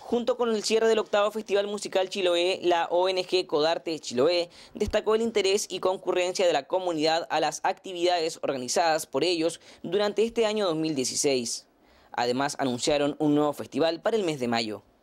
Junto con el cierre del octavo Festival Musical Chiloé, la ONG Codarte Chiloé destacó el interés y concurrencia de la comunidad a las actividades organizadas por ellos durante este año 2016. Además, anunciaron un nuevo festival para el mes de mayo.